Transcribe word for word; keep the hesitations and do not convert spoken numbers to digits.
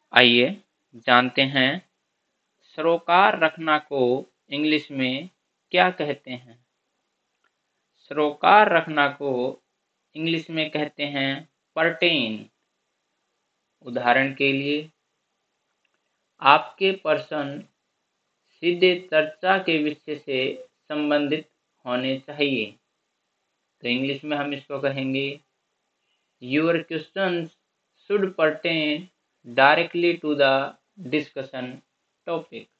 आइए जानते हैं सरोकार रखना को इंग्लिश में क्या कहते हैं। सरोकार रखना को इंग्लिश में कहते हैं पर्टेन। उदाहरण के लिए, आपके प्रश्न सीधे चर्चा के विषय से संबंधित होने चाहिए। तो इंग्लिश में हम इसको कहेंगे your questions should pertain directly to the discussion topic.